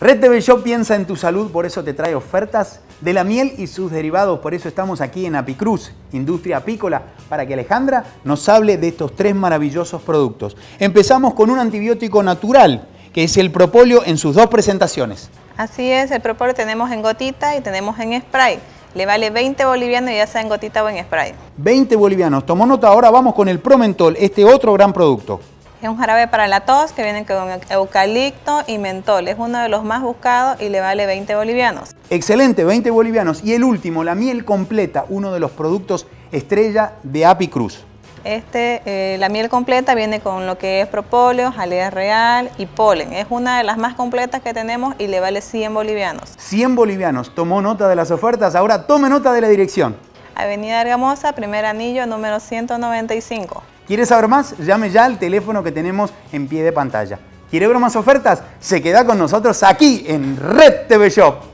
Red TV Shop piensa en tu salud, por eso te trae ofertas de la miel y sus derivados. Por eso estamos aquí en Apicruz, Industria Apícola, para que Alejandra nos hable de estos tres maravillosos productos. Empezamos con un antibiótico natural, que es el propóleo en sus dos presentaciones. Así es, el propóleo tenemos en gotita y tenemos en spray. Le vale 20 bolivianos, ya sea en gotita o en spray. 20 bolivianos. Tomó nota, ahora vamos con el Promentol, este otro gran producto. Es un jarabe para la tos que viene con eucalipto y mentol. Es uno de los más buscados y le vale 20 bolivianos. Excelente, 20 bolivianos. Y el último, la miel completa, uno de los productos estrella de Apicruz. La miel completa viene con lo que es propóleo, jalea real y polen. Es una de las más completas que tenemos y le vale 100 bolivianos. 100 bolivianos. Tomó nota de las ofertas, ahora tome nota de la dirección. Avenida Argamosa, primer anillo, número 195. ¿Quiere saber más? Llame ya al teléfono que tenemos en pie de pantalla. ¿Quiere ver más ofertas? Se queda con nosotros aquí en Red TV Shop.